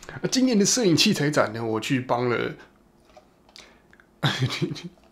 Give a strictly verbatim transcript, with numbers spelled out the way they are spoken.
今年的摄影器材展呢，我去帮了